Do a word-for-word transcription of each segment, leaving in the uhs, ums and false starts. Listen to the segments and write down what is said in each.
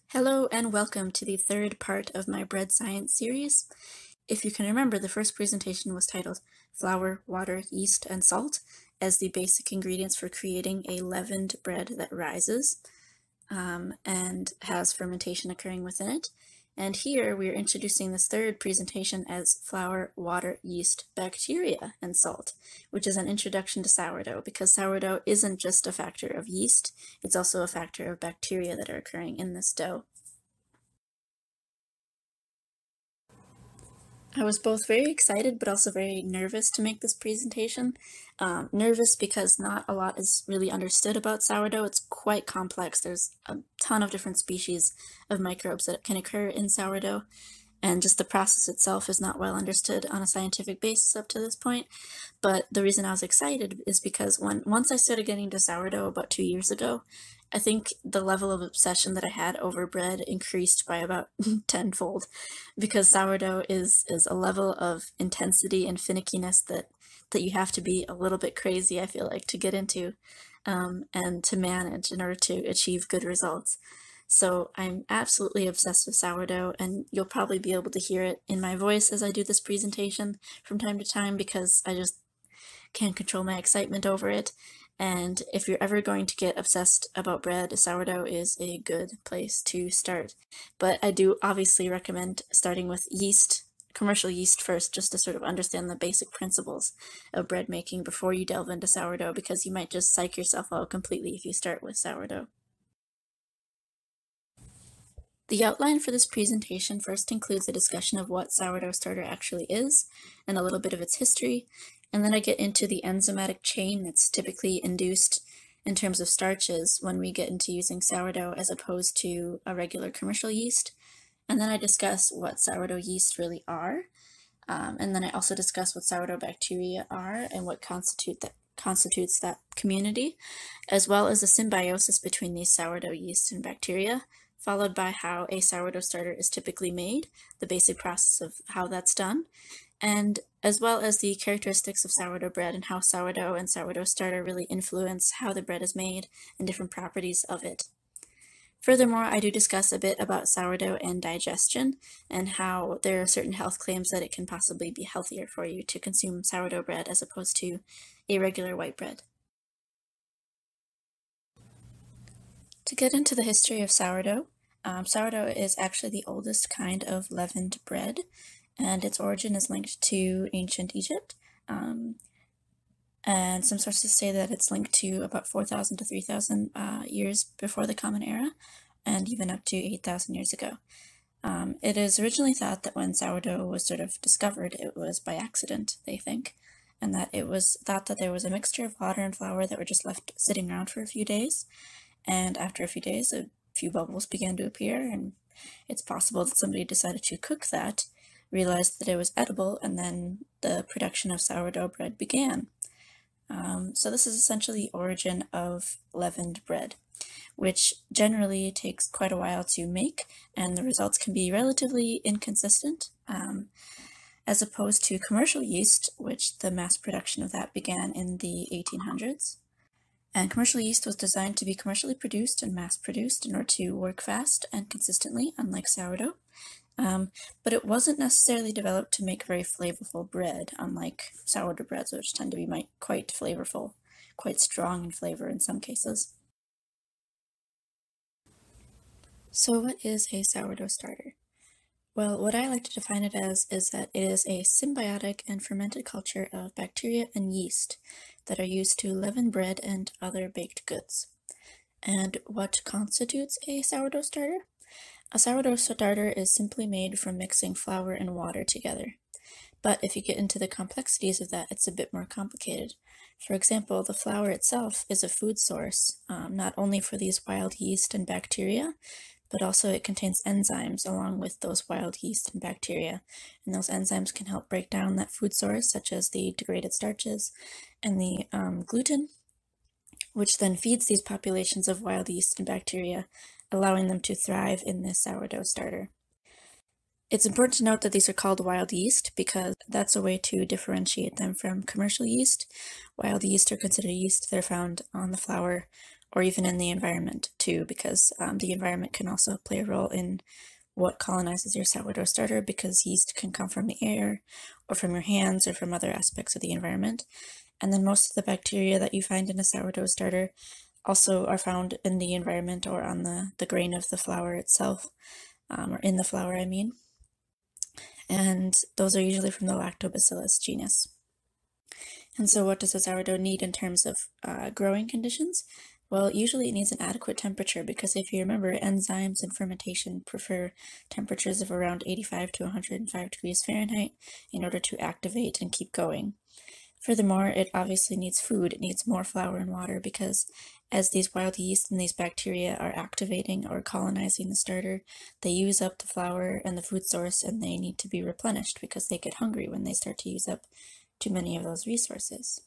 Hello and welcome to the third part of my bread science series. If you can remember, the first presentation was titled Flour, Water, Yeast, and Salt as the basic ingredients for creating a leavened bread that rises um, and has fermentation occurring within it. And here we are introducing this third presentation as flour, water, yeast, bacteria, and salt, which is an introduction to sourdough, because sourdough isn't just a factor of yeast, it's also a factor of bacteria that are occurring in this dough. I was both very excited but also very nervous to make this presentation. Um, nervous because not a lot is really understood about sourdough. It's quite complex. There's a ton of different species of microbes that can occur in sourdough, and just the process itself is not well understood on a scientific basis up to this point. But the reason I was excited is because when once I started getting into sourdough about two years ago, I think the level of obsession that I had over bread increased by about tenfold, because sourdough is is a level of intensity and finickiness that that you have to be a little bit crazy, I feel like, to get into um, and to manage in order to achieve good results. So I'm absolutely obsessed with sourdough, and you'll probably be able to hear it in my voice as I do this presentation from time to time, because I just can't control my excitement over it. And if you're ever going to get obsessed about bread, sourdough is a good place to start. But I do obviously recommend starting with yeast, commercial yeast first, just to sort of understand the basic principles of bread making before you delve into sourdough, because you might just psych yourself out completely if you start with sourdough. The outline for this presentation first includes a discussion of what sourdough starter actually is, and a little bit of its history, and then I get into the enzymatic chain that's typically induced in terms of starches when we get into using sourdough as opposed to a regular commercial yeast, and then I discuss what sourdough yeast really are, um, and then I also discuss what sourdough bacteria are and what constitute that constitutes that community, as well as the symbiosis between these sourdough yeast and bacteria, followed by how a sourdough starter is typically made, the basic process of how that's done, and as well as the characteristics of sourdough bread and how sourdough and sourdough starter really influence how the bread is made and different properties of it. Furthermore, I do discuss a bit about sourdough and digestion and how there are certain health claims that it can possibly be healthier for you to consume sourdough bread as opposed to a regular white bread. To get into the history of sourdough, um, sourdough is actually the oldest kind of leavened bread, and its origin is linked to ancient Egypt. Um, and some sources say that it's linked to about four thousand to three thousand uh, years before the Common Era, and even up to eight thousand years ago. Um, it is originally thought that when sourdough was sort of discovered, it was by accident, they think, and that it was thought that there was a mixture of water and flour that were just left sitting around for a few days. And after a few days, a few bubbles began to appear, and it's possible that somebody decided to cook that, realized that it was edible, and then the production of sourdough bread began. Um, so this is essentially the origin of leavened bread, which generally takes quite a while to make, and the results can be relatively inconsistent, um, as opposed to commercial yeast, which the mass production of that began in the eighteen hundreds. And commercial yeast was designed to be commercially produced and mass-produced in order to work fast and consistently, unlike sourdough. Um, but it wasn't necessarily developed to make very flavorful bread, unlike sourdough breads, which tend to be quite flavorful, quite strong in flavor in some cases. So what is a sourdough starter? Well, what I like to define it as is that it is a symbiotic and fermented culture of bacteria and yeast that are used to leaven bread and other baked goods. And what constitutes a sourdough starter? A sourdough starter is simply made from mixing flour and water together. But if you get into the complexities of that, it's a bit more complicated. For example, the flour itself is a food source, um, not only for these wild yeast and bacteria, but also it contains enzymes along with those wild yeast and bacteria, and those enzymes can help break down that food source, such as the degraded starches and the um, gluten, which then feeds these populations of wild yeast and bacteria, allowing them to thrive in this sourdough starter. It's important to note that these are called wild yeast because that's a way to differentiate them from commercial yeast. Wild yeast are considered yeast that are found on the flour or even in the environment too, because um, the environment can also play a role in what colonizes your sourdough starter, because yeast can come from the air or from your hands or from other aspects of the environment. And then most of the bacteria that you find in a sourdough starter also are found in the environment or on the, the grain of the flour itself, um, or in the flour, I mean. And those are usually from the Lactobacillus genus. And so what does a sourdough need in terms of uh, growing conditions? Well, usually it needs an adequate temperature, because if you remember, enzymes in fermentation prefer temperatures of around eighty-five to one hundred five degrees Fahrenheit in order to activate and keep going. Furthermore, it obviously needs food. It needs more flour and water, because as these wild yeast and these bacteria are activating or colonizing the starter, they use up the flour and the food source, and they need to be replenished because they get hungry when they start to use up too many of those resources.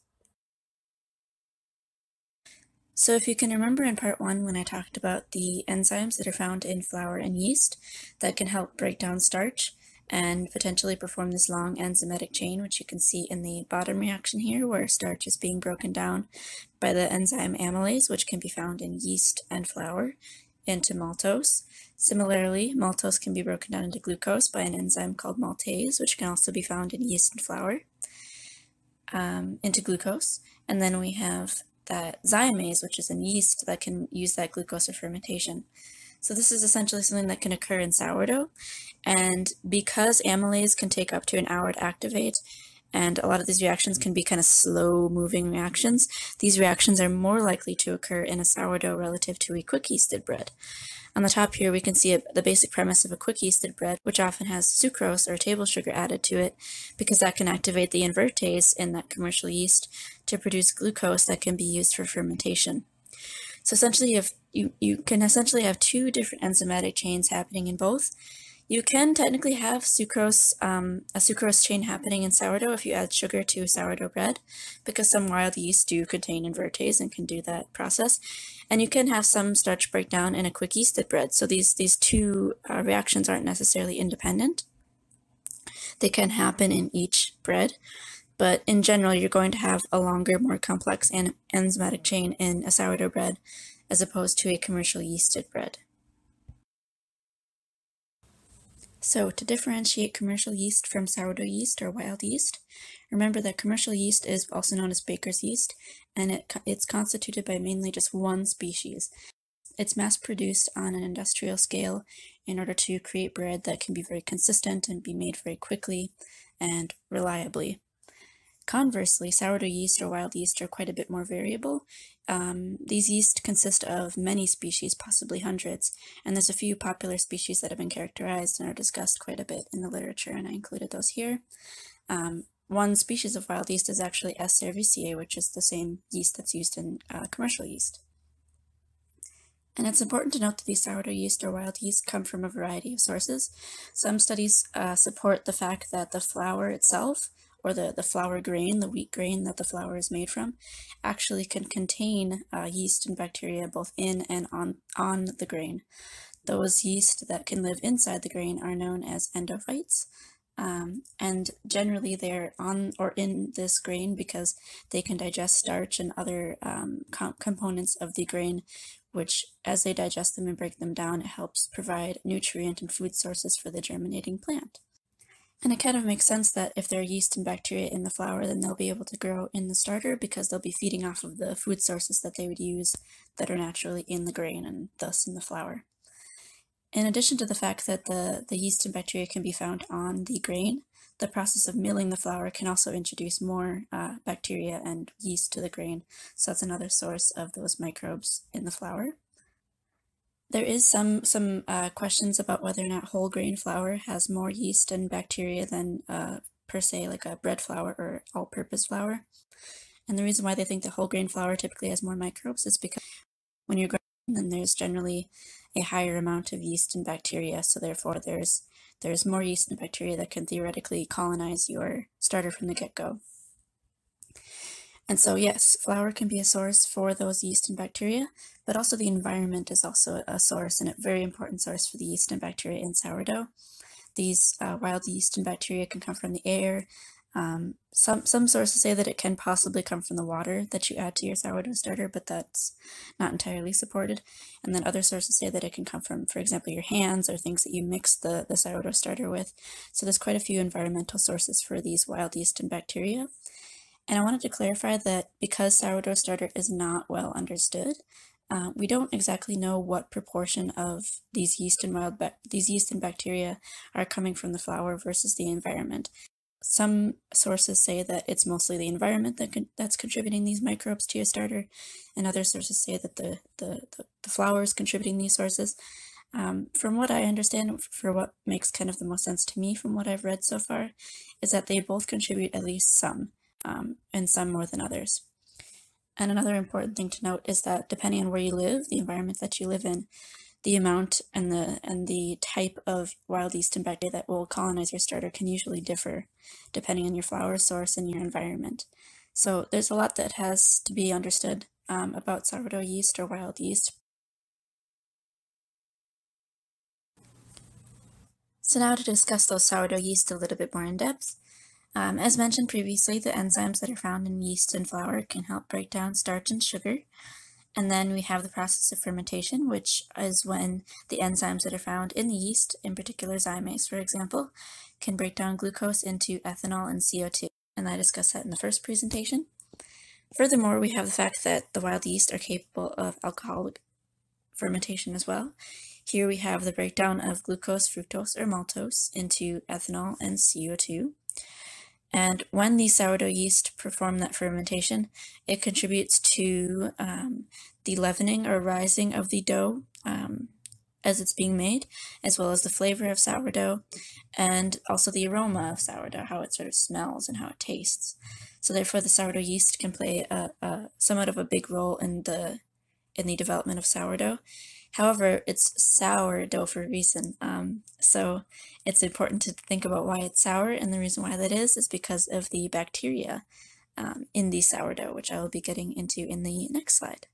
So if you can remember in part one when I talked about the enzymes that are found in flour and yeast that can help break down starch and potentially perform this long enzymatic chain, which you can see in the bottom reaction here, where starch is being broken down by the enzyme amylase, which can be found in yeast and flour, into maltose. Similarly, maltose can be broken down into glucose by an enzyme called maltase, which can also be found in yeast and flour, um, into glucose. And then we have that zyamase, which is in yeast, that can use that glucose for fermentation. So this is essentially something that can occur in sourdough, and because amylase can take up to an hour to activate, and a lot of these reactions can be kind of slow-moving reactions, these reactions are more likely to occur in a sourdough relative to a quick-yeasted bread. On the top here, we can see a, the basic premise of a quick-yeasted bread, which often has sucrose or table sugar added to it, because that can activate the invertase in that commercial yeast to produce glucose that can be used for fermentation. So essentially, you, have, you, you can essentially have two different enzymatic chains happening in both. You can technically have sucrose, um, a sucrose chain happening in sourdough if you add sugar to sourdough bread, because some wild yeast do contain invertase and can do that process. And you can have some starch breakdown in a quick yeasted bread. So these, these two uh, reactions aren't necessarily independent. They can happen in each bread. But in general, you're going to have a longer, more complex en enzymatic chain in a sourdough bread as opposed to a commercial yeasted bread. So to differentiate commercial yeast from sourdough yeast or wild yeast, remember that commercial yeast is also known as baker's yeast, and it, it's constituted by mainly just one species. It's mass-produced on an industrial scale in order to create bread that can be very consistent and be made very quickly and reliably. Conversely, sourdough yeast or wild yeast are quite a bit more variable. Um, these yeast consist of many species, possibly hundreds, and there's a few popular species that have been characterized and are discussed quite a bit in the literature, and I included those here. Um, one species of wild yeast is actually S. cerevisiae, which is the same yeast that's used in uh, commercial yeast. And it's important to note that these sourdough yeast or wild yeast come from a variety of sources. Some studies uh, support the fact that the flour itself, or the, the flour grain, the wheat grain that the flour is made from, actually can contain uh, yeast and bacteria both in and on, on the grain. Those yeast that can live inside the grain are known as endophytes, um, and generally they're on or in this grain because they can digest starch and other um, com components of the grain, which as they digest them and break them down, it helps provide nutrient and food sources for the germinating plant. And it kind of makes sense that if there are yeast and bacteria in the flour, then they'll be able to grow in the starter because they'll be feeding off of the food sources that they would use that are naturally in the grain and thus in the flour. In addition to the fact that the, the yeast and bacteria can be found on the grain, the process of milling the flour can also introduce more uh, bacteria and yeast to the grain, so that's another source of those microbes in the flour. There is some, some uh, questions about whether or not whole grain flour has more yeast and bacteria than uh, per se like a bread flour or all-purpose flour. And the reason why they think that whole grain flour typically has more microbes is because when you're growing, then there's generally a higher amount of yeast and bacteria, so therefore there's, there's more yeast and bacteria that can theoretically colonize your starter from the get-go. And so yes, flour can be a source for those yeast and bacteria, but also the environment is also a source, and a very important source for the yeast and bacteria in sourdough. These uh, wild yeast and bacteria can come from the air, Um, some, some sources say that it can possibly come from the water that you add to your sourdough starter, but that's not entirely supported. And then other sources say that it can come from, for example, your hands or things that you mix the, the sourdough starter with. So there's quite a few environmental sources for these wild yeast and bacteria. And I wanted to clarify that because sourdough starter is not well understood, uh, we don't exactly know what proportion of these yeast and wild these yeast and bacteria are coming from the flour versus the environment. Some sources say that it's mostly the environment that con that's contributing these microbes to your starter, and other sources say that the, the, the, the flour is contributing these sources. Um, from what I understand, for what makes kind of the most sense to me from what I've read so far, is that they both contribute at least some, um, and some more than others. And another important thing to note is that depending on where you live, the environment that you live in, the amount and the and the type of wild yeast and bacteria that will colonize your starter can usually differ depending on your flour source and your environment. So there's a lot that has to be understood um, about sourdough yeast or wild yeast. So now to discuss those sourdough yeast a little bit more in depth. Um, as mentioned previously, the enzymes that are found in yeast and flour can help break down starch and sugar. And then we have the process of fermentation, which is when the enzymes that are found in the yeast, in particular zymase, for example, can break down glucose into ethanol and C O two. And I discussed that in the first presentation. Furthermore, we have the fact that the wild yeast are capable of alcoholic fermentation as well. Here we have the breakdown of glucose, fructose, or maltose into ethanol and C O two. And when these sourdough yeast perform that fermentation, it contributes to um, the leavening or rising of the dough um, as it's being made, as well as the flavor of sourdough, and also the aroma of sourdough, how it sort of smells and how it tastes. So therefore, the sourdough yeast can play a, a somewhat of a big role in the in the development of sourdough. However, it's sourdough for a reason, um, so it's important to think about why it's sour, and the reason why that is is because of the bacteria um, in the sourdough, which I will be getting into in the next slide.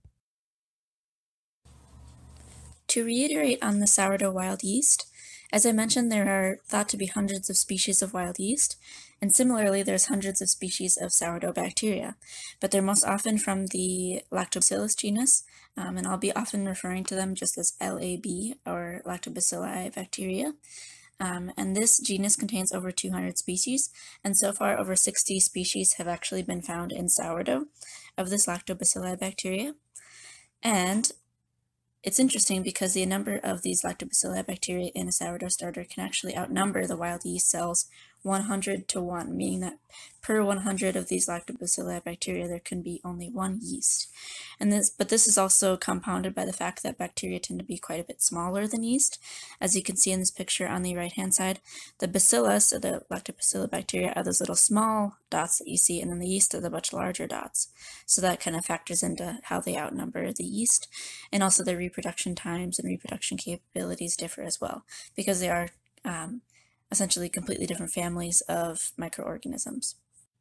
To reiterate on the sourdough wild yeast, as I mentioned, there are thought to be hundreds of species of wild yeast, and similarly there's hundreds of species of sourdough bacteria, but they're most often from the Lactobacillus genus, um, and I'll be often referring to them just as L A B, or Lactobacilli bacteria. Um, and this genus contains over two hundred species, and so far over sixty species have actually been found in sourdough of this Lactobacilli bacteria. And it's interesting because the number of these Lactobacilli bacteria in a sourdough starter can actually outnumber the wild yeast cells one hundred to one, meaning that per one hundred of these Lactobacilli bacteria there can be only one yeast. And this, but this is also compounded by the fact that bacteria tend to be quite a bit smaller than yeast. As you can see in this picture on the right hand side, the bacillus, or the Lactobacilli bacteria, are those little small dots that you see, and then the yeast are the much larger dots. So that kind of factors into how they outnumber the yeast, and also their reproduction times and reproduction capabilities differ as well, because they are um, essentially completely different families of microorganisms.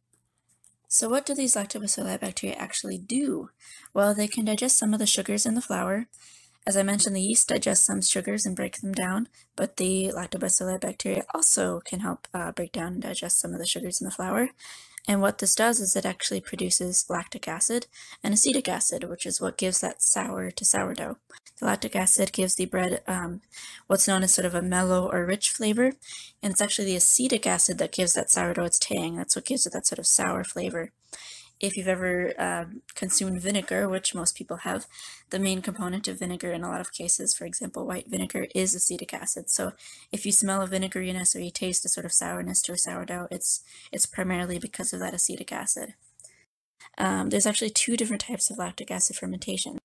So what do these Lactobacilli bacteria actually do? Well, they can digest some of the sugars in the flour. As I mentioned, the yeast digests some sugars and break them down, but the Lactobacilli bacteria also can help uh, break down and digest some of the sugars in the flour. And what this does is it actually produces lactic acid and acetic acid, which is what gives that sour to sourdough. The lactic acid gives the bread um, what's known as sort of a mellow or rich flavor, and it's actually the acetic acid that gives that sourdough its tang. That's what gives it that sort of sour flavor. If you've ever uh, consumed vinegar, which most people have, the main component of vinegar in a lot of cases, for example white vinegar, is acetic acid. So if you smell a vinegariness or you taste a sort of sourness to a sourdough, it's, it's primarily because of that acetic acid. Um, there's actually two different types of lactic acid fermentation.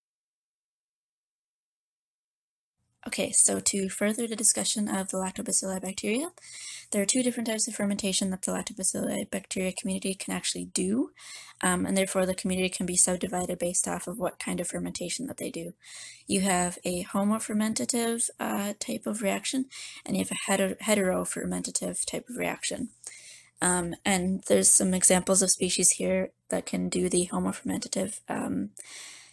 Okay, so to further the discussion of the Lactobacilli bacteria, there are two different types of fermentation that the Lactobacilli bacteria community can actually do, um, and therefore the community can be subdivided based off of what kind of fermentation that they do. You have a homofermentative uh, type of reaction, and you have a heter heterofermentative type of reaction. Um, and there's some examples of species here that can do the homofermentative um,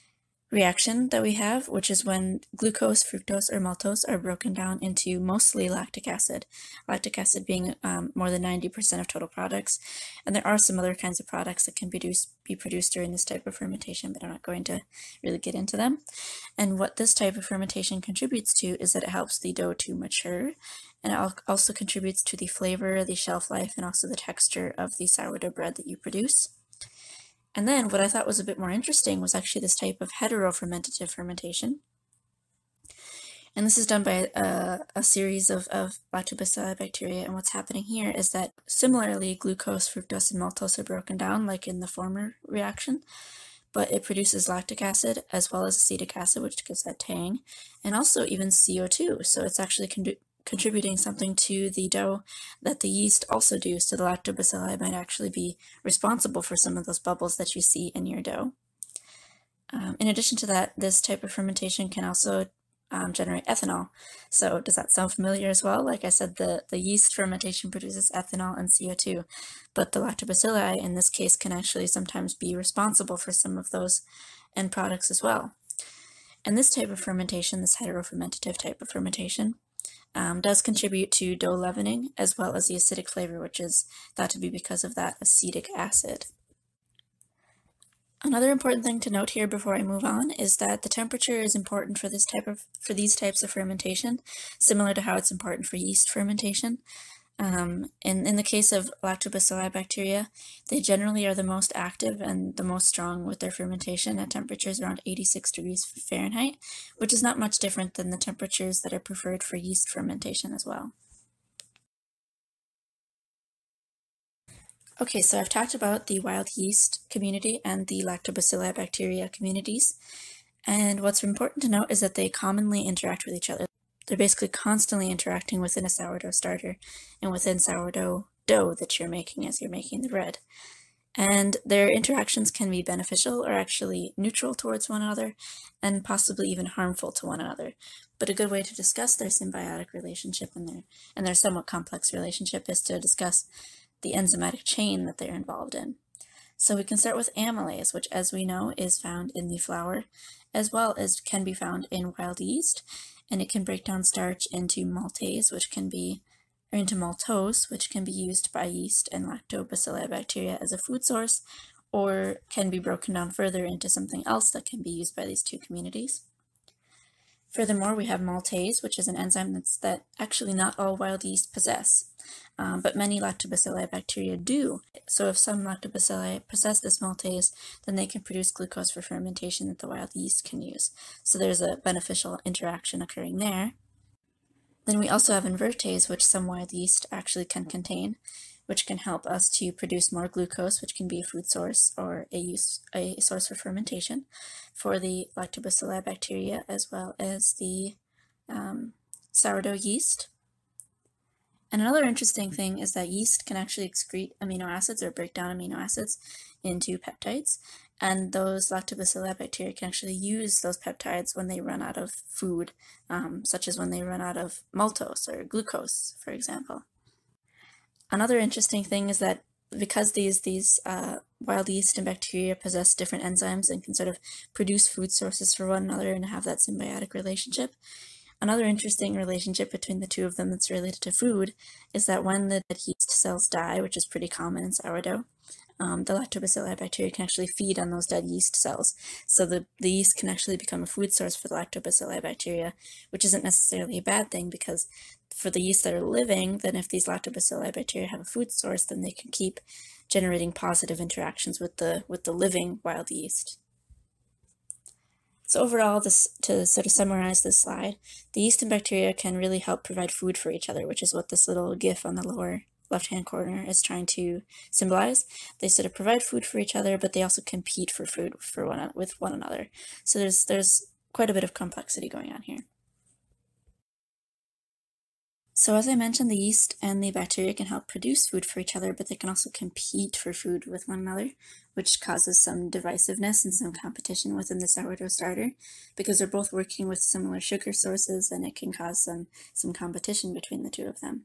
reaction that we have, which is when glucose, fructose, or maltose are broken down into mostly lactic acid, lactic acid being um, more than ninety percent of total products. And there are some other kinds of products that can be produced, be produced during this type of fermentation, but I'm not going to really get into them. And what this type of fermentation contributes to is that it helps the dough to mature, and it also contributes to the flavor, the shelf life, and also the texture of the sourdough bread that you produce. And then what I thought was a bit more interesting was actually this type of heterofermentative fermentation. And this is done by a, a series of, of lactobacilli bacteria, and what's happening here is that similarly glucose, fructose, and maltose are broken down like in the former reaction, but it produces lactic acid as well as acetic acid, which gives that tang, and also even C O two, so it's actually contributing something to the dough that the yeast also do, so the lactobacilli might actually be responsible for some of those bubbles that you see in your dough. Um, in addition to that, this type of fermentation can also um, generate ethanol. So does that sound familiar as well? Like I said, the, the yeast fermentation produces ethanol and C O two, but the lactobacilli in this case can actually sometimes be responsible for some of those end products as well. And this type of fermentation, this heterofermentative type of fermentation, Um, does contribute to dough leavening as well as the acidic flavor, which is thought to be because of that acetic acid. Another important thing to note here before I move on is that the temperature is important for this type of for these types of fermentation, similar to how it's important for yeast fermentation. Um, in, in the case of lactobacilli bacteria, they generally are the most active and the most strong with their fermentation at temperatures around eighty-six degrees Fahrenheit, which is not much different than the temperatures that are preferred for yeast fermentation as well. Okay, so I've talked about the wild yeast community and the lactobacilli bacteria communities, and what's important to note is that they commonly interact with each other. They're basically constantly interacting within a sourdough starter and within sourdough dough that you're making as you're making the bread. And their interactions can be beneficial or actually neutral towards one another, and possibly even harmful to one another. But a good way to discuss their symbiotic relationship and their, and their somewhat complex relationship is to discuss the enzymatic chain that they're involved in. So we can start with amylase, which as we know is found in the flour, as well as can be found in wild yeast, and it can break down starch into maltase, which can be, or into maltose, which can be used by yeast and lactobacilli bacteria as a food source, or can be broken down further into something else that can be used by these two communities. Furthermore, we have maltase, which is an enzyme that's, that actually not all wild yeast possess, um, but many lactobacilli bacteria do. So if some lactobacilli possess this maltase, then they can produce glucose for fermentation that the wild yeast can use. So there's a beneficial interaction occurring there. Then we also have invertase, which some wild yeast actually can contain, which can help us to produce more glucose, which can be a food source or a, use, a source for fermentation for the lactobacilli bacteria as well as the um, sourdough yeast. And another interesting thing is that yeast can actually excrete amino acids or break down amino acids into peptides, and those lactobacilli bacteria can actually use those peptides when they run out of food, um, such as when they run out of maltose or glucose, for example. Another interesting thing is that because these, these uh, wild yeast and bacteria possess different enzymes and can sort of produce food sources for one another and have that symbiotic relationship, another interesting relationship between the two of them that's related to food is that when the yeast cells die, which is pretty common in sourdough, um, the lactobacilli bacteria can actually feed on those dead yeast cells. So the, the yeast can actually become a food source for the lactobacilli bacteria, which isn't necessarily a bad thing, because for the yeast that are living, then if these lactobacilli bacteria have a food source, then they can keep generating positive interactions with the, with the living wild yeast. So overall, this, to sort of summarize this slide, the yeast and bacteria can really help provide food for each other, which is what this little GIF on the lower left-hand corner is trying to symbolize. They sort of provide food for each other, but they also compete for food for one, with one another. So there's, there's quite a bit of complexity going on here. So as I mentioned, the yeast and the bacteria can help produce food for each other, but they can also compete for food with one another, which causes some divisiveness and some competition within the sourdough starter, because they're both working with similar sugar sources, and it can cause some, some competition between the two of them.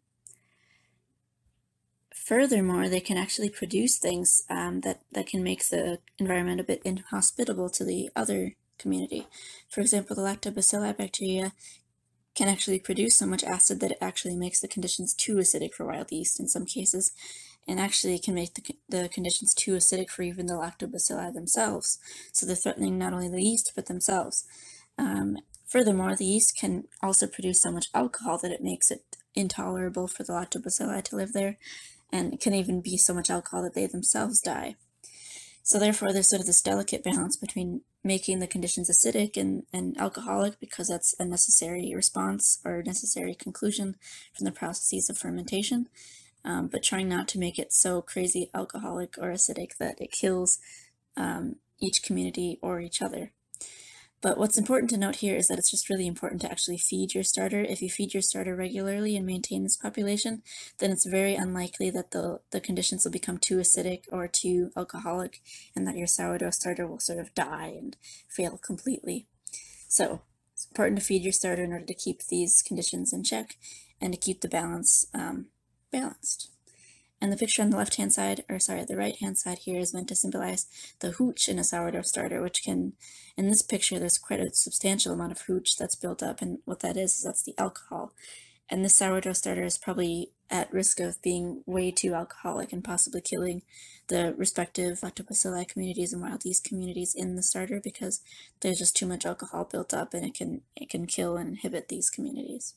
Furthermore, they can actually produce things um, that, that can make the environment a bit inhospitable to the other community. For example, the lactobacilli bacteria can actually produce so much acid that it actually makes the conditions too acidic for wild yeast in some cases, and actually can make the, the conditions too acidic for even the lactobacilli themselves. So they're threatening not only the yeast, but themselves. Um, furthermore, the yeast can also produce so much alcohol that it makes it intolerable for the lactobacilli to live there, and it can even be so much alcohol that they themselves die. So therefore, there's sort of this delicate balance between making the conditions acidic and, and alcoholic, because that's a necessary response or necessary conclusion from the processes of fermentation, um, but trying not to make it so crazy alcoholic or acidic that it kills um, each community or each other. But what's important to note here is that it's just really important to actually feed your starter. If you feed your starter regularly and maintain this population, then it's very unlikely that the, the conditions will become too acidic or too alcoholic, and that your sourdough starter will sort of die and fail completely. So it's important to feed your starter in order to keep these conditions in check and to keep the balance um, balanced. And the picture on the left-hand side, or sorry, the right-hand side here is meant to symbolize the hooch in a sourdough starter, which can, in this picture, there's quite a substantial amount of hooch that's built up, and what that is, is that's the alcohol. And this sourdough starter is probably at risk of being way too alcoholic and possibly killing the respective lactobacilli communities and wild yeast communities in the starter, because there's just too much alcohol built up, and it can, it can kill and inhibit these communities.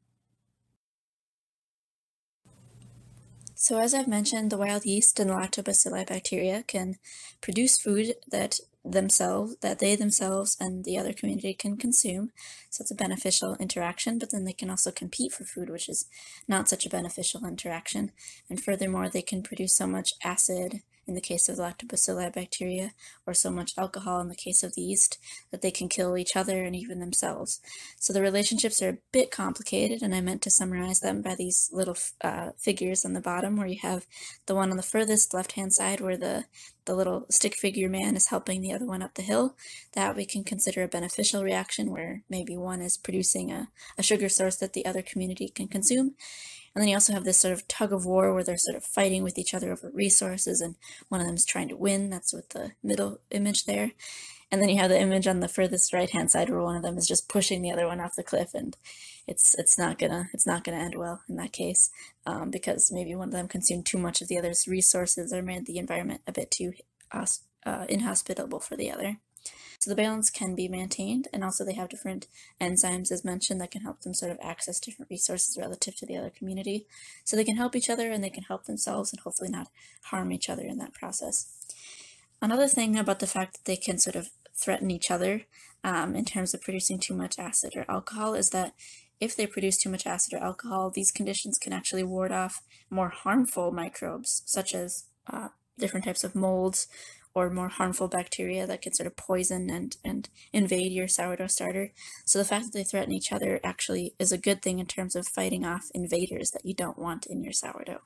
So as I've mentioned, the wild yeast and the lactobacilli bacteria can produce food that themselves, that they themselves and the other community can consume. So it's a beneficial interaction, but then they can also compete for food, which is not such a beneficial interaction. And furthermore, they can produce so much acid in the case of the lactobacilli bacteria, or so much alcohol in the case of the yeast, that they can kill each other and even themselves. So the relationships are a bit complicated, and I meant to summarize them by these little uh, figures on the bottom, where you have the one on the furthest left-hand side where the, the little stick figure man is helping the other one up the hill. That we can consider a beneficial reaction, where maybe one is producing a, a sugar source that the other community can consume. And then you also have this sort of tug of war where they're sort of fighting with each other over resources, and one of them is trying to win. That's with the middle image there. And then you have the image on the furthest right-hand side where one of them is just pushing the other one off the cliff, and it's it's not gonna it's not gonna end well in that case, um, because maybe one of them consumed too much of the other's resources or made the environment a bit too uh, inhospitable for the other. So the balance can be maintained, and also they have different enzymes, as mentioned, that can help them sort of access different resources relative to the other community. So they can help each other, and they can help themselves, and hopefully not harm each other in that process. Another thing about the fact that they can sort of threaten each other um, in terms of producing too much acid or alcohol is that if they produce too much acid or alcohol, these conditions can actually ward off more harmful microbes, such as uh, different types of molds, or more harmful bacteria that can sort of poison and, and invade your sourdough starter. So the fact that they threaten each other actually is a good thing in terms of fighting off invaders that you don't want in your sourdough.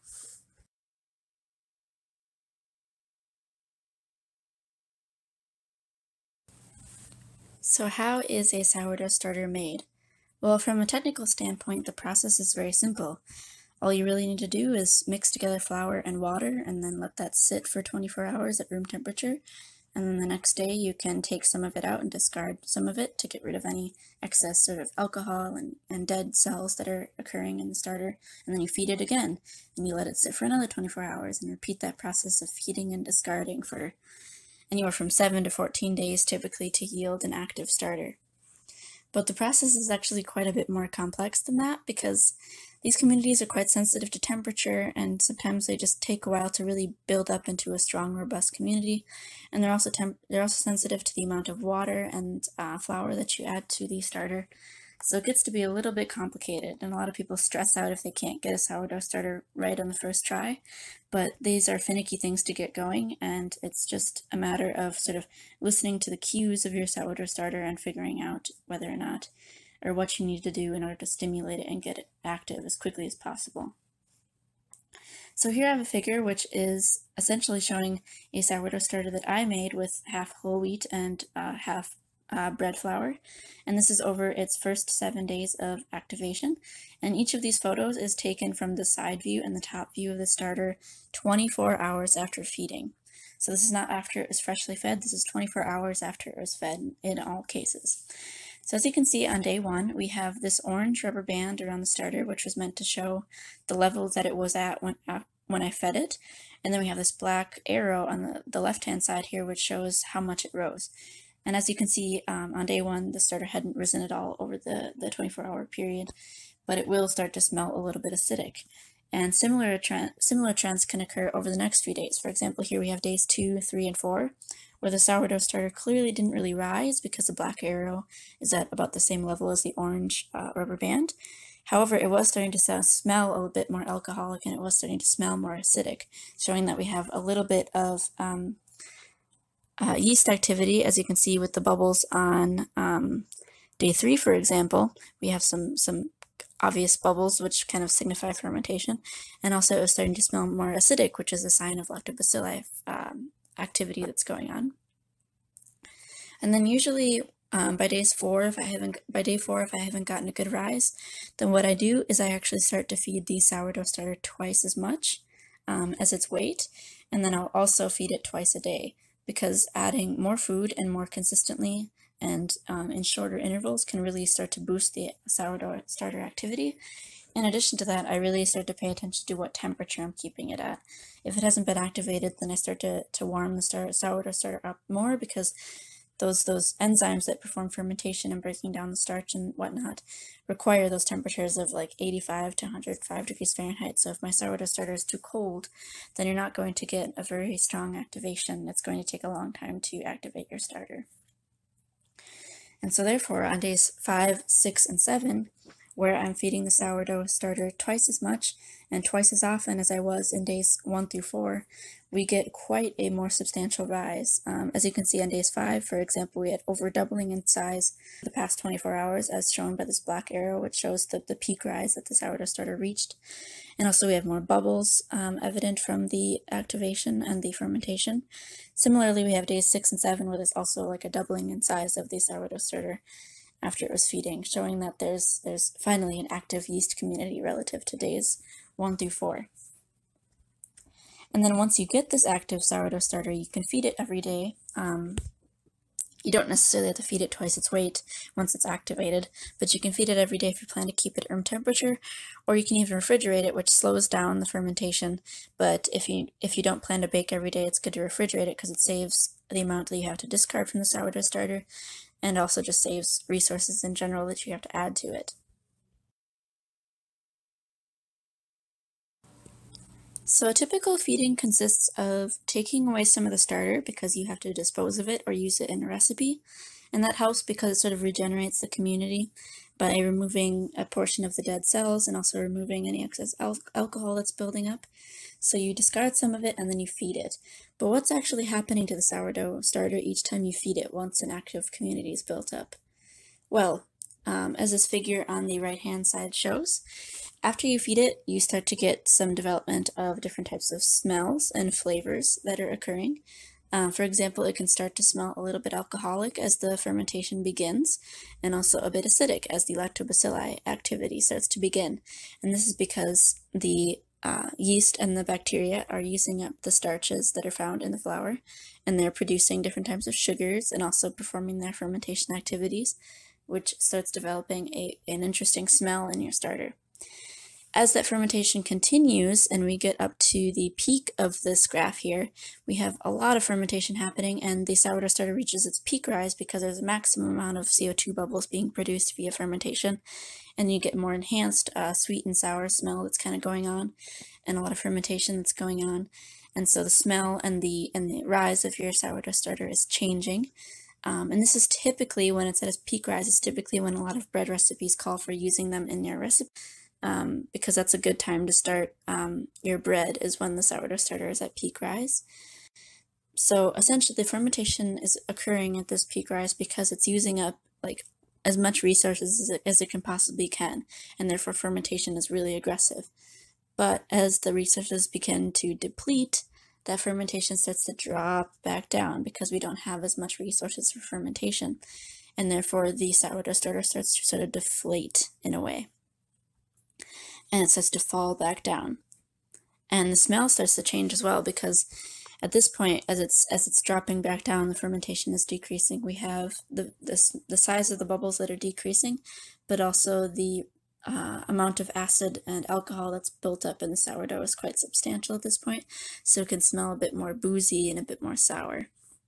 So how is a sourdough starter made? Well, from a technical standpoint, the process is very simple. All you really need to do is mix together flour and water, and then let that sit for twenty-four hours at room temperature. And then the next day you can take some of it out and discard some of it to get rid of any excess sort of alcohol and, and dead cells that are occurring in the starter. And then you feed it again, and you let it sit for another twenty-four hours, and repeat that process of feeding and discarding for anywhere from seven to fourteen days typically to yield an active starter. But the process is actually quite a bit more complex than that, because these communities are quite sensitive to temperature, and sometimes they just take a while to really build up into a strong, robust community. And they're also temp they're also sensitive to the amount of water and uh, flour that you add to the starter. So it gets to be a little bit complicated, and a lot of people stress out if they can't get a sourdough starter right on the first try. But these are finicky things to get going, and it's just a matter of sort of listening to the cues of your sourdough starter and figuring out whether or not, or what you need to do in order to stimulate it and get it active as quickly as possible. So here I have a figure which is essentially showing a sourdough starter that I made with half whole wheat and uh, half Uh, bread flour, and this is over its first seven days of activation. And each of these photos is taken from the side view and the top view of the starter twenty-four hours after feeding. So this is not after it was freshly fed, this is twenty-four hours after it was fed in all cases. So as you can see on day one, we have this orange rubber band around the starter, which was meant to show the level that it was at when, uh, when I fed it. And then we have this black arrow on the, the left-hand side here, which shows how much it rose. And as you can see, um, on day one, the starter hadn't risen at all over the, the twenty-four hour period, but it will start to smell a little bit acidic. And similar, trend, similar trends can occur over the next few days. For example, here we have days two, three, and four, where the sourdough starter clearly didn't really rise because the black arrow is at about the same level as the orange uh, rubber band. However, it was starting to smell a little bit more alcoholic, and it was starting to smell more acidic, showing that we have a little bit of um, uh, yeast activity, as you can see with the bubbles on um, day three, for example. We have some, some obvious bubbles, which kind of signify fermentation, and also it was starting to smell more acidic, which is a sign of lactobacilli um, activity that's going on. And then usually um, by days four, if I haven't by day four, if I haven't gotten a good rise, then what I do is I actually start to feed the sourdough starter twice as much um, as its weight, and then I'll also feed it twice a day, because adding more food and more consistently and um, in shorter intervals can really start to boost the sourdough starter activity. In addition to that, I really start to pay attention to what temperature I'm keeping it at. If it hasn't been activated, then I start to, to warm the start, sourdough starter up more, because those, those enzymes that perform fermentation and breaking down the starch and whatnot require those temperatures of like eighty-five to one hundred five degrees Fahrenheit. So if my sourdough starter is too cold, then you're not going to get a very strong activation. It's going to take a long time to activate your starter. And so therefore, on days five, six, and seven, where I'm feeding the sourdough starter twice as much and twice as often as I was in days one through four, we get quite a more substantial rise. Um, as you can see on days five, for example, we had over doubling in size the past twenty-four hours, as shown by this black arrow, which shows the, the peak rise that the sourdough starter reached. And also we have more bubbles um, evident from the activation and the fermentation. Similarly, we have days six and seven, where there's also like a doubling in size of the sourdough starter after it was feeding, showing that there's there's finally an active yeast community relative to days one through four. And then once you get this active sourdough starter, you can feed it every day. Um, you don't necessarily have to feed it twice its weight once it's activated, but you can feed it every day if you plan to keep it at room temperature, or you can even refrigerate it, which slows down the fermentation. But if you if you don't plan to bake every day, it's good to refrigerate it because it saves the amount that you have to discard from the sourdough starter, and also just saves resources in general that you have to add to it. So a typical feeding consists of taking away some of the starter because you have to dispose of it or use it in a recipe, and that helps because it sort of regenerates the community by removing a portion of the dead cells and also removing any excess al alcohol that's building up. So you discard some of it and then you feed it. But what's actually happening to the sourdough starter each time you feed it once an active community is built up? Well, um, as this figure on the right-hand side shows, after you feed it, you start to get some development of different types of smells and flavors that are occurring. Uh, for example, it can start to smell a little bit alcoholic as the fermentation begins, and also a bit acidic as the lactobacilli activity starts to begin. And this is because the uh, yeast and the bacteria are using up the starches that are found in the flour, and they're producing different types of sugars and also performing their fermentation activities, which starts developing a, an interesting smell in your starter. As that fermentation continues and we get up to the peak of this graph here, we have a lot of fermentation happening, and the sourdough starter reaches its peak rise because there's a maximum amount of C O two bubbles being produced via fermentation, and you get more enhanced uh, sweet and sour smell that's kind of going on, and a lot of fermentation that's going on. And so the smell and the, and the rise of your sourdough starter is changing. Um, and this is typically, when it's at its peak rise, it's typically when a lot of bread recipes call for using them in their recipe. Um, because that's a good time to start um, your bread, is when the sourdough starter is at peak rise. So essentially the fermentation is occurring at this peak rise because it's using up like as much resources as it, as it can possibly can, and therefore fermentation is really aggressive. But as the resources begin to deplete, that fermentation starts to drop back down because we don't have as much resources for fermentation, and therefore the sourdough starter starts to sort of deflate in a way. And it starts to fall back down. And the smell starts to change as well, because At this point, as it's as it's dropping back down, the fermentation is decreasing. We have the the, the size of the bubbles that are decreasing, but also the uh, amount of acid and alcohol that's built up in the sourdough is quite substantial at this point, so it can smell a bit more boozy and a bit more sour.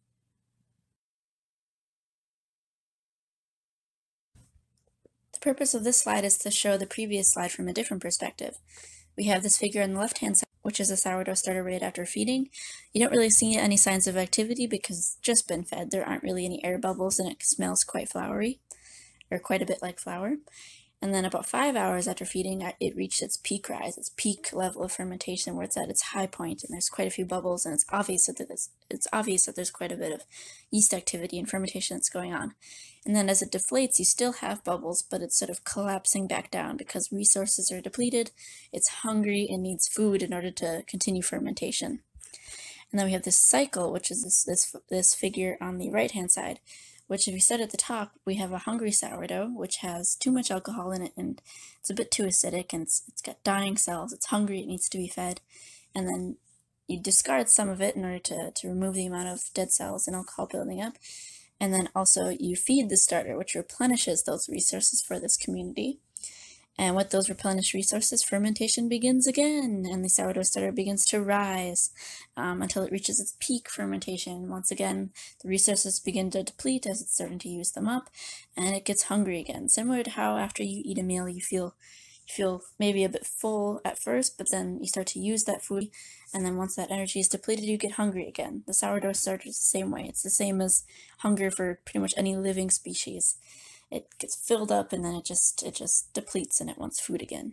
The purpose of this slide is to show the previous slide from a different perspective. We have this figure on the left-hand side, which is a sourdough starter right after feeding. You don't really see any signs of activity because it's just been fed. There aren't really any air bubbles and it smells quite floury, or quite a bit like flour. And then about five hours after feeding, it reached its peak rise, its peak level of fermentation, where it's at its high point, and there's quite a few bubbles, and it's obvious that there's, it's obvious that there's quite a bit of yeast activity and fermentation that's going on. And then as it deflates, you still have bubbles, but it's sort of collapsing back down because resources are depleted, it's hungry, and needs food in order to continue fermentation. And then we have this cycle, which is this, this, this figure on the right-hand side, which if you start at the top, we have a hungry sourdough, which has too much alcohol in it, and it's a bit too acidic, and it's, it's got dying cells, it's hungry, it needs to be fed. And then you discard some of it in order to, to remove the amount of dead cells and alcohol building up. And then also you feed the starter, which replenishes those resources for this community. And with those replenished resources, fermentation begins again, and the sourdough starter begins to rise um, until it reaches its peak fermentation. Once again, the resources begin to deplete as it's starting to use them up, and it gets hungry again. Similar to how after you eat a meal, you feel you feel maybe a bit full at first, but then you start to use that food, and then once that energy is depleted, you get hungry again. The sourdough starter is the same way. It's the same as hunger for pretty much any living species. It gets filled up and then it just it just depletes and it wants food again.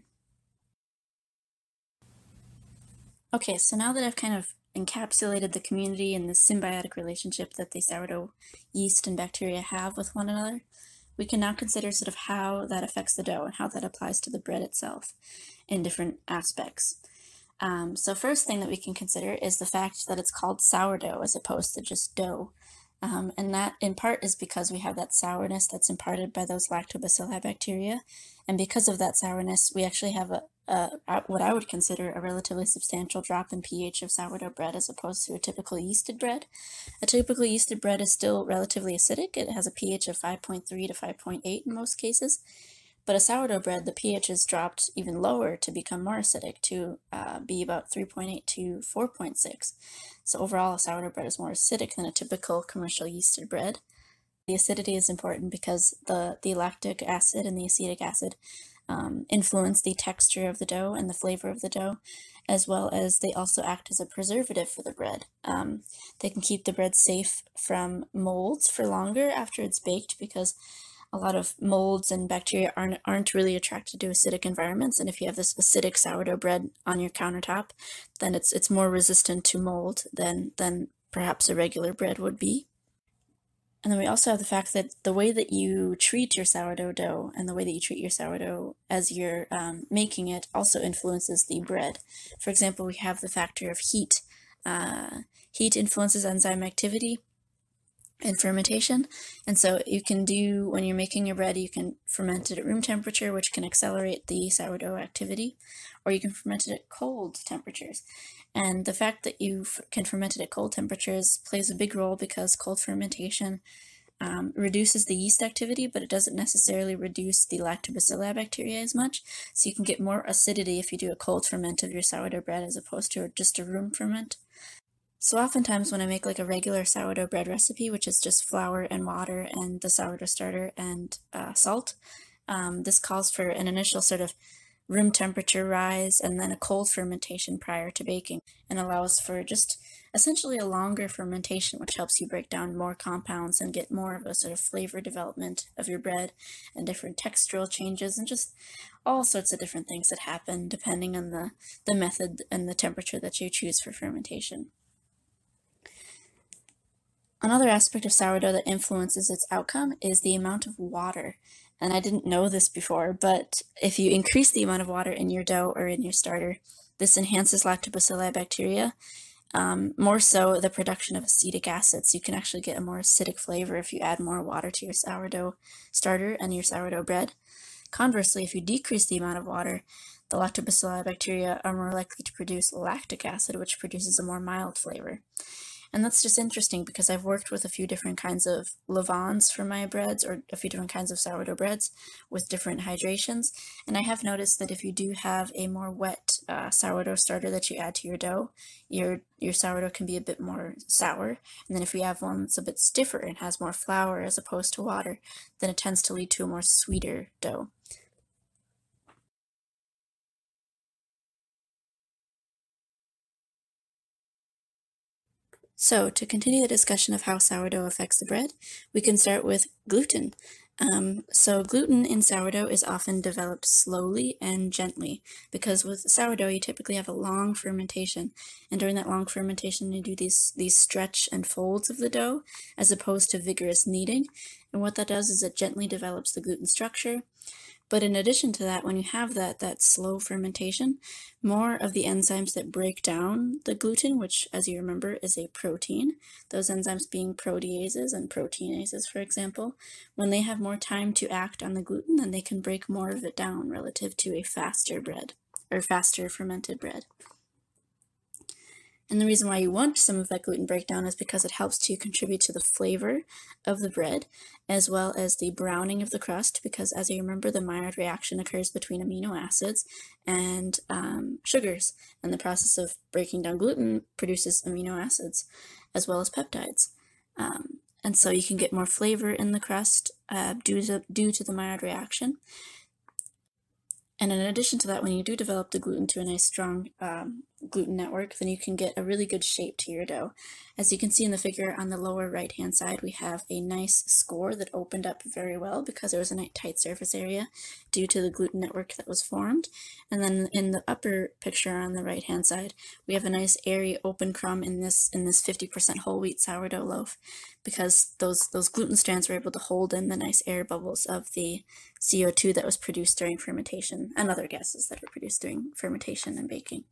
Okay, so now that I've kind of encapsulated the community and the symbiotic relationship that the sourdough yeast and bacteria have with one another, we can now consider sort of how that affects the dough and how that applies to the bread itself in different aspects. Um, so first thing that we can consider is the fact that it's called sourdough as opposed to just dough. Um, and that in part is because we have that sourness that's imparted by those lactobacilli bacteria. And because of that sourness, we actually have a, a what I would consider a relatively substantial drop in pH of sourdough bread as opposed to a typical yeasted bread. A typical yeasted bread is still relatively acidic. It has a pH of five point three to five point eight in most cases. But a sourdough bread, the pH is dropped even lower to become more acidic, to uh, be about three point eight to four point six. So overall, a sourdough bread is more acidic than a typical commercial yeasted bread. The acidity is important because the, the lactic acid and the acetic acid um, influence the texture of the dough and the flavor of the dough, as well as they also act as a preservative for the bread. Um, they can keep the bread safe from molds for longer after it's baked because a lot of molds and bacteria aren't, aren't really attracted to acidic environments, and if you have this acidic sourdough bread on your countertop, then it's it's more resistant to mold than, than perhaps a regular bread would be. And then we also have the fact that the way that you treat your sourdough dough and the way that you treat your sourdough as you're um, making it also influences the bread. For example, we have the factor of heat. Uh, heat influences enzyme activity and fermentation, and so you can do, when you're making your bread, you can ferment it at room temperature, which can accelerate the sourdough activity, or you can ferment it at cold temperatures. And the fact that you can ferment it at cold temperatures plays a big role because cold fermentation um, reduces the yeast activity, but it doesn't necessarily reduce the lactobacilli bacteria as much, so you can get more acidity if you do a cold ferment of your sourdough bread as opposed to just a room ferment. So oftentimes when I make like a regular sourdough bread recipe, which is just flour and water and the sourdough starter and uh, salt, um, this calls for an initial sort of room temperature rise and then a cold fermentation prior to baking, and allows for just essentially a longer fermentation, which helps you break down more compounds and get more of a sort of flavor development of your bread and different textural changes and just all sorts of different things that happen depending on the, the method and the temperature that you choose for fermentation. Another aspect of sourdough that influences its outcome is the amount of water. And I didn't know this before, but if you increase the amount of water in your dough or in your starter, this enhances lactobacilli bacteria, um, more so the production of acetic acid. So you can actually get a more acidic flavor if you add more water to your sourdough starter and your sourdough bread. Conversely, if you decrease the amount of water, the lactobacilli bacteria are more likely to produce lactic acid, which produces a more mild flavor. And that's just interesting because I've worked with a few different kinds of levains for my breads, or a few different kinds of sourdough breads with different hydrations. And I have noticed that if you do have a more wet uh, sourdough starter that you add to your dough, your, your sourdough can be a bit more sour. And then if you have one that's a bit stiffer and has more flour as opposed to water, then it tends to lead to a more sweeter dough. So, to continue the discussion of how sourdough affects the bread, we can start with gluten. Um, so gluten in sourdough is often developed slowly and gently, because with sourdough you typically have a long fermentation, and during that long fermentation you do these, these stretch and folds of the dough, as opposed to vigorous kneading, and what that does is it gently develops the gluten structure. But in addition to that, when you have that, that slow fermentation, more of the enzymes that break down the gluten, which, as you remember, is a protein, those enzymes being proteases and proteinases, for example, when they have more time to act on the gluten, then they can break more of it down relative to a faster bread, or faster fermented bread. And the reason why you want some of that gluten breakdown is because it helps to contribute to the flavor of the bread, as well as the browning of the crust, because as you remember, the Maillard reaction occurs between amino acids and um, sugars, and the process of breaking down gluten produces amino acids, as well as peptides. Um, and so you can get more flavor in the crust uh, due to, due to the Maillard reaction. And in addition to that, when you do develop the gluten to a nice strong um, gluten network, then you can get a really good shape to your dough. As you can see in the figure on the lower right hand side, we have a nice score that opened up very well because there was a nice tight surface area due to the gluten network that was formed. And then in the upper picture on the right hand side, we have a nice airy open crumb in this in this fifty percent whole wheat sourdough loaf, because those, those gluten strands were able to hold in the nice air bubbles of the C O two that was produced during fermentation, and other gases that are produced during fermentation and baking.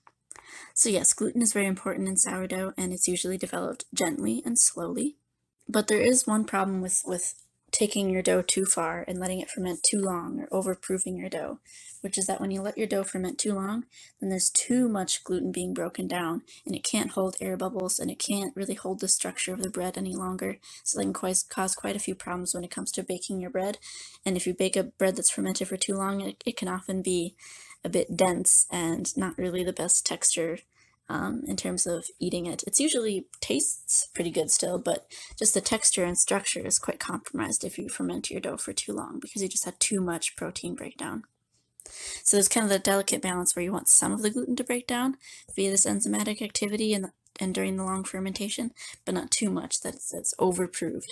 So yes, gluten is very important in sourdough, and it's usually developed gently and slowly. But there is one problem with, with taking your dough too far and letting it ferment too long, or overproofing your dough, which is that when you let your dough ferment too long, then there's too much gluten being broken down, and it can't hold air bubbles, and it can't really hold the structure of the bread any longer, so that can cause, cause quite a few problems when it comes to baking your bread. And if you bake a bread that's fermented for too long, it, it can often be a bit dense and not really the best texture Um, in terms of eating it. It's usually tastes pretty good still, but just the texture and structure is quite compromised if you ferment your dough for too long, because you just had too much protein breakdown. So there's kind of the delicate balance where you want some of the gluten to break down via this enzymatic activity and, and during the long fermentation, but not too much that it's, it's overproved.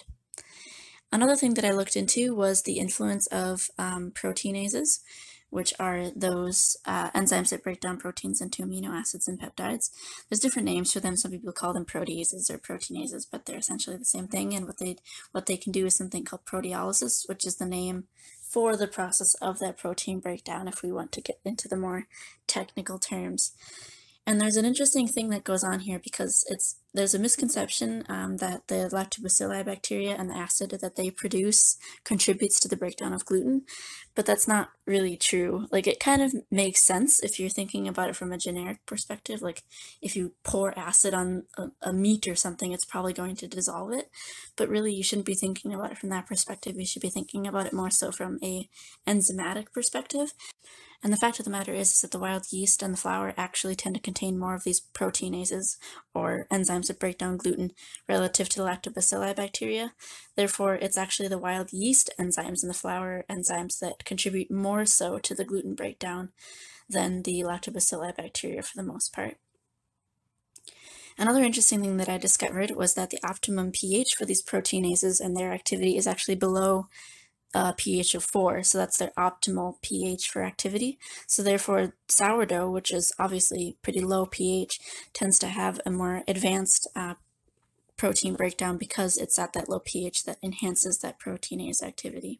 Another thing that I looked into was the influence of um, proteinases, which are those uh, enzymes that break down proteins into amino acids and peptides. There's different names for them. Some people call them proteases or proteinases, but they're essentially the same thing. And what they what they can do is something called proteolysis, which is the name for the process of that protein breakdown, if we want to get into the more technical terms. And there's an interesting thing that goes on here, because it's there's a misconception um, that the lactobacilli bacteria and the acid that they produce contributes to the breakdown of gluten, but that's not really true. Like, it kind of makes sense if you're thinking about it from a generic perspective. Like, if you pour acid on a, a meat or something, it's probably going to dissolve it, but really you shouldn't be thinking about it from that perspective. You should be thinking about it more so from a enzymatic perspective. And the fact of the matter is, is that the wild yeast and the flour actually tend to contain more of these proteinases, or enzymes that break down gluten, relative to the lactobacilli bacteria. Therefore, it's actually the wild yeast enzymes and the flour enzymes that contribute more so to the gluten breakdown than the lactobacilli bacteria for the most part. Another interesting thing that I discovered was that the optimum pH for these proteinases and their activity is actually below Uh, pH of four, so that's their optimal pH for activity. So therefore, sourdough, which is obviously pretty low pH, tends to have a more advanced uh, protein breakdown, because it's at that low pH that enhances that proteinase activity.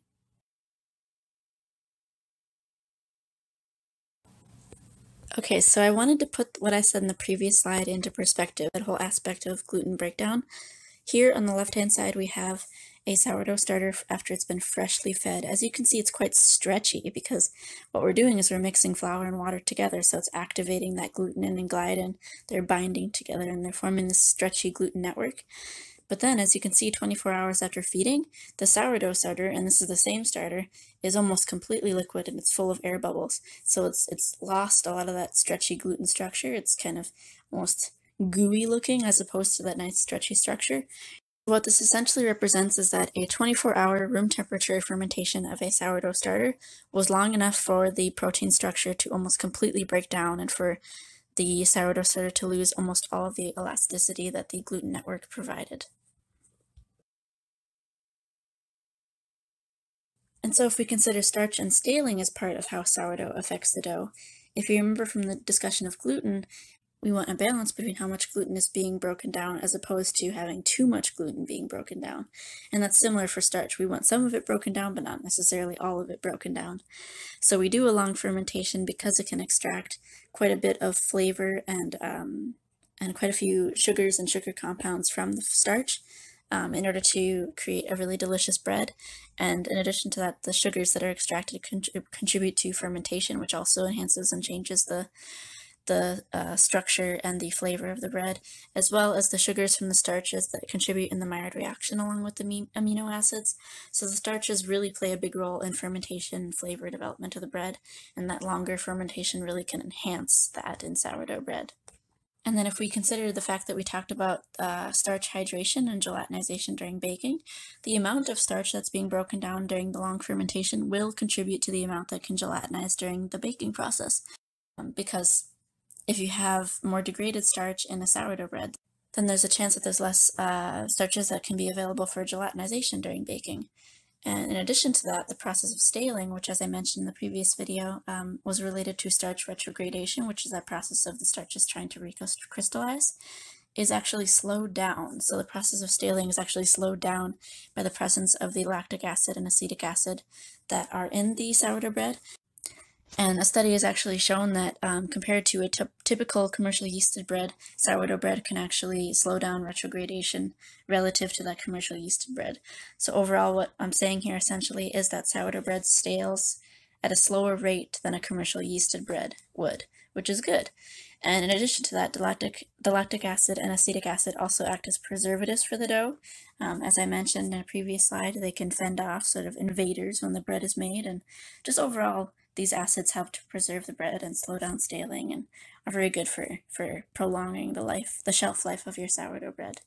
Okay, so I wanted to put what I said in the previous slide into perspective, that whole aspect of gluten breakdown. Here on the left-hand side, we have a sourdough starter after it's been freshly fed. As you can see, it's quite stretchy because what we're doing is we're mixing flour and water together, so it's activating that glutenin and gliadin. They're binding together and they're forming this stretchy gluten network. But then, as you can see, twenty-four hours after feeding, the sourdough starter, and this is the same starter, is almost completely liquid and it's full of air bubbles. So it's it's lost a lot of that stretchy gluten structure. It's kind of almost gooey looking as opposed to that nice stretchy structure. What this essentially represents is that a twenty-four hour room temperature fermentation of a sourdough starter was long enough for the protein structure to almost completely break down and for the sourdough starter to lose almost all of the elasticity that the gluten network provided. And so if we consider starch and staling as part of how sourdough affects the dough, if you remember from the discussion of gluten, we want a balance between how much gluten is being broken down as opposed to having too much gluten being broken down. And that's similar for starch. We want some of it broken down, but not necessarily all of it broken down. So we do a long fermentation because it can extract quite a bit of flavor and, um, and quite a few sugars and sugar compounds from the starch. Um, in order to create a really delicious bread. And in addition to that, the sugars that are extracted contrib contribute to fermentation, which also enhances and changes the, the uh, structure and the flavor of the bread, as well as the sugars from the starches that contribute in the Maillard reaction along with the amino acids. So the starches really play a big role in fermentation and flavor development of the bread, and that longer fermentation really can enhance that in sourdough bread. And then if we consider the fact that we talked about uh, starch hydration and gelatinization during baking, the amount of starch that's being broken down during the long fermentation will contribute to the amount that can gelatinize during the baking process. Um, because if you have more degraded starch in a sourdough bread, then there's a chance that there's less uh, starches that can be available for gelatinization during baking. And in addition to that, the process of staling, which as I mentioned in the previous video, um, was related to starch retrogradation, which is that process of the starches trying to recrystallize, is actually slowed down. So the process of staling is actually slowed down by the presence of the lactic acid and acetic acid that are in the sourdough bread. And a study has actually shown that um, compared to a typical commercial yeasted bread, sourdough bread can actually slow down retrogradation relative to that commercial yeasted bread. So overall, what I'm saying here essentially is that sourdough bread stales at a slower rate than a commercial yeasted bread would, which is good. And in addition to that, the lactic, the lactic acid and acetic acid also act as preservatives for the dough. Um, as I mentioned in a previous slide, they can fend off sort of invaders when the bread is made, and just overall, these acids help to preserve the bread and slow down staling and are very good for, for prolonging the life, the shelf life of your sourdough bread.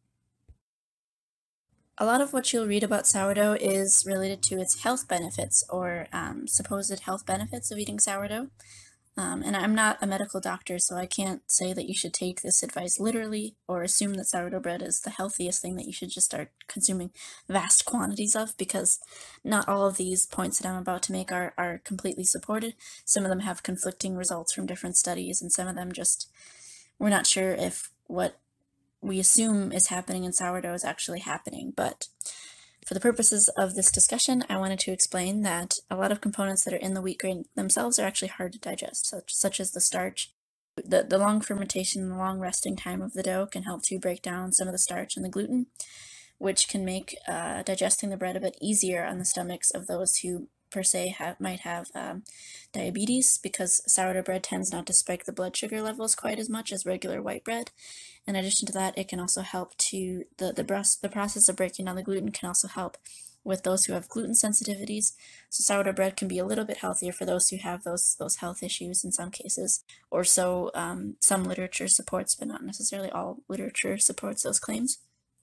A lot of what you'll read about sourdough is related to its health benefits or um, supposed health benefits of eating sourdough. Um, and I'm not a medical doctor, so I can't say that you should take this advice literally or assume that sourdough bread is the healthiest thing that you should just start consuming vast quantities of, because not all of these points that I'm about to make are, are completely supported. Some of them have conflicting results from different studies, and some of them just, we're not sure if what we assume is happening in sourdough is actually happening. But for the purposes of this discussion, I wanted to explain that a lot of components that are in the wheat grain themselves are actually hard to digest, such, such as the starch. The, the long fermentation and the long resting time of the dough can help to break down some of the starch and the gluten, which can make uh, digesting the bread a bit easier on the stomachs of those who per se have, might have um, diabetes, because sourdough bread tends not to spike the blood sugar levels quite as much as regular white bread. In addition to that, it can also help to, the, the, the process of breaking down the gluten can also help with those who have gluten sensitivities. So sourdough bread can be a little bit healthier for those who have those, those health issues in some cases, or so um, some literature supports, but not necessarily all literature supports those claims.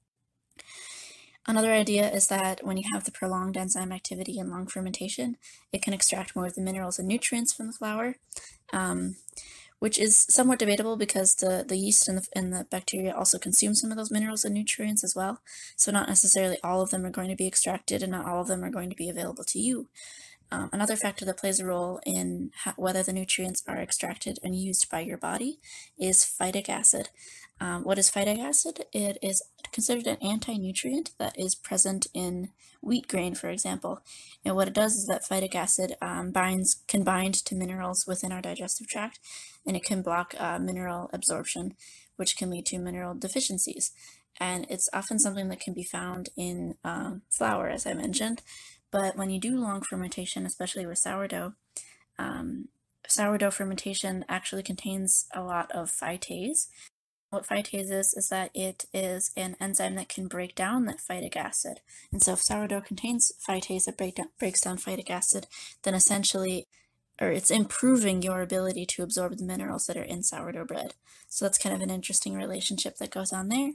Another idea is that when you have the prolonged enzyme activity and long fermentation, it can extract more of the minerals and nutrients from the flour, um, which is somewhat debatable because the, the yeast and the, and the bacteria also consume some of those minerals and nutrients as well. So not necessarily all of them are going to be extracted and not all of them are going to be available to you. Um, another factor that plays a role in how, whether the nutrients are extracted and used by your body is phytic acid. Um, what is phytic acid? It is considered an anti-nutrient that is present in wheat grain, for example. And what it does is that phytic acid um, binds, can bind to minerals within our digestive tract, and it can block uh, mineral absorption, which can lead to mineral deficiencies. and it's often something that can be found in um, flour, as I mentioned. But when you do long fermentation, especially with sourdough, um, sourdough fermentation actually contains a lot of phytase. What phytase is, is that it is an enzyme that can break down that phytic acid. And so if sourdough contains phytase that break down, breaks down phytic acid, then essentially, or it's improving your ability to absorb the minerals that are in sourdough bread. So that's kind of an interesting relationship that goes on there.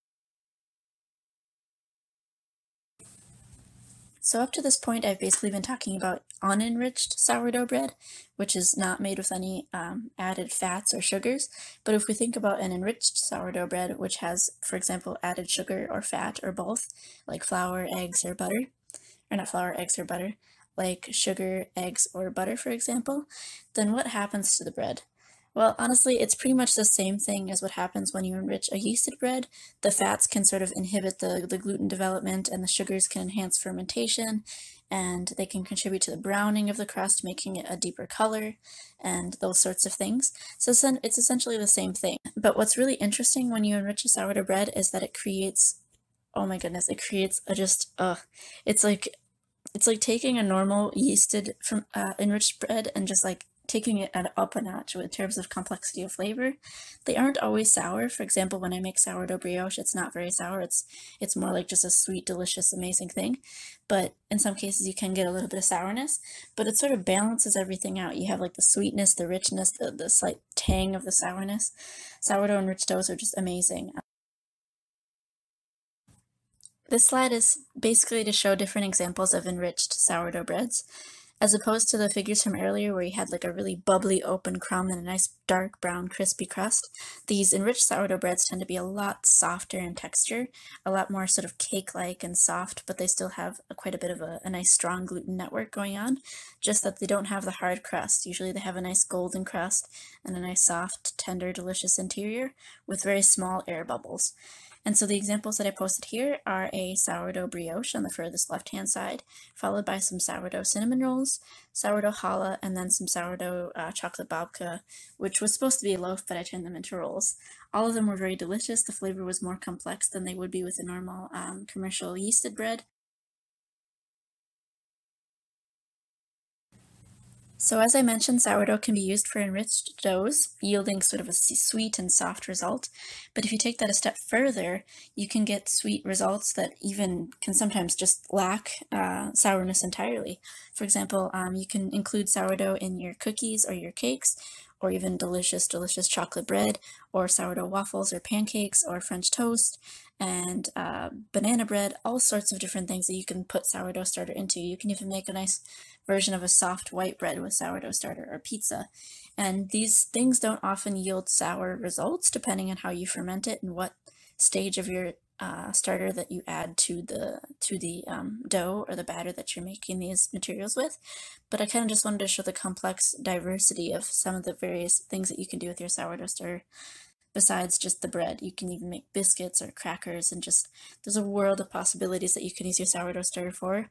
So up to this point, I've basically been talking about unenriched sourdough bread, which is not made with any um, added fats or sugars. But if we think about an enriched sourdough bread, which has, for example, added sugar or fat or both, like flour, eggs, or butter, or not flour, eggs, or butter, like sugar, eggs, or butter, for example, then what happens to the bread? Well, honestly, it's pretty much the same thing as what happens when you enrich a yeasted bread. The fats can sort of inhibit the, the gluten development, and the sugars can enhance fermentation, and they can contribute to the browning of the crust, making it a deeper color, and those sorts of things. So it's essentially the same thing. But what's really interesting when you enrich a sourdough bread is that it creates, oh my goodness, it creates a just, uh, it's like, it's like taking a normal yeasted from uh, enriched bread and just like taking it up a notch in terms of complexity of flavor. They aren't always sour. For example, when I make sourdough brioche, it's not very sour. It's it's more like just a sweet, delicious, amazing thing. But in some cases, you can get a little bit of sourness. But it sort of balances everything out. You have like the sweetness, the richness, the, the slight tang of the sourness. Sourdough enriched doughs are just amazing. This slide is basically to show different examples of enriched sourdough breads. As opposed to the figures from earlier where you had like a really bubbly open crumb and a nice dark brown crispy crust, these enriched sourdough breads tend to be a lot softer in texture, a lot more sort of cake-like and soft, but they still have a, quite a bit of a, a nice strong gluten network going on, just that they don't have the hard crust. Usually they have a nice golden crust and a nice soft, tender, delicious interior with very small air bubbles. And so the examples that I posted here are a sourdough brioche on the furthest left-hand side, followed by some sourdough cinnamon rolls, sourdough challah, and then some sourdough uh, chocolate babka, which was supposed to be a loaf, but I turned them into rolls. All of them were very delicious. The flavor was more complex than they would be with a normal um, commercial yeasted bread. So as I mentioned, sourdough can be used for enriched doughs, yielding sort of a sweet and soft result. But if you take that a step further, you can get sweet results that even can sometimes just lack uh, sourness entirely. For example, um, you can include sourdough in your cookies or your cakes, or even delicious, delicious chocolate bread, or sourdough waffles or pancakes, or French toast, and uh, banana bread, all sorts of different things that you can put sourdough starter into. You can even make a nice version of a soft white bread with sourdough starter or pizza. And these things don't often yield sour results depending on how you ferment it and what stage of your uh, starter that you add to the to the um, dough or the batter that you're making these materials with. But I kind of just wanted to show the complex diversity of some of the various things that you can do with your sourdough starter besides just the bread. You can even make biscuits or crackers, and just there's a world of possibilities that you can use your sourdough starter for.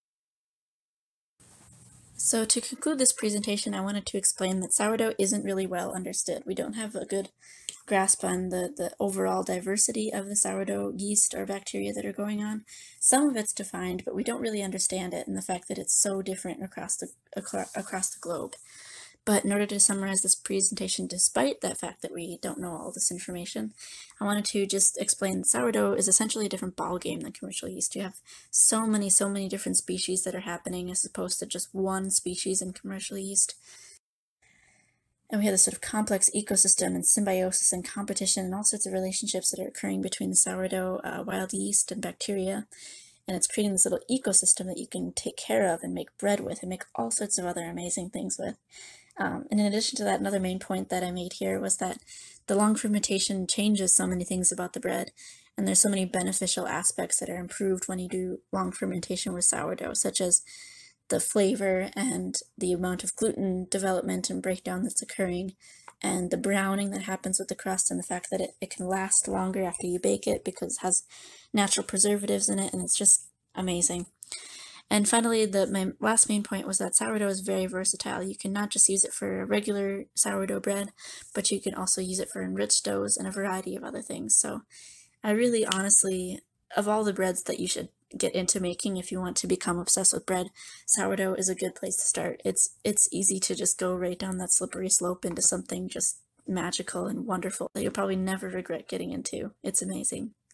So to conclude this presentation, I wanted to explain that sourdough isn't really well understood. We don't have a good grasp on the, the overall diversity of the sourdough yeast or bacteria that are going on. Some of it's defined, but we don't really understand it, and the fact that it's so different across the, across the globe. But in order to summarize this presentation, despite that fact that we don't know all this information, I wanted to just explain that sourdough is essentially a different ballgame than commercial yeast. You have so many, so many different species that are happening as opposed to just one species in commercial yeast. And we have this sort of complex ecosystem and symbiosis and competition and all sorts of relationships that are occurring between the sourdough, uh, wild yeast, and bacteria. And it's creating this little ecosystem that you can take care of and make bread with and make all sorts of other amazing things with. Um, and in addition to that, another main point that I made here was that the long fermentation changes so many things about the bread, and there's so many beneficial aspects that are improved when you do long fermentation with sourdough, such as the flavor and the amount of gluten development and breakdown that's occurring, and the browning that happens with the crust, and the fact that it, it can last longer after you bake it because it has natural preservatives in it, and it's just amazing. And finally, the my last main point was that sourdough is very versatile. You can not just use it for regular sourdough bread, but you can also use it for enriched doughs and a variety of other things. So I really honestly, of all the breads that you should get into making if you want to become obsessed with bread, sourdough is a good place to start. It's it's easy to just go right down that slippery slope into something just magical and wonderful that you'll probably never regret getting into. It's amazing.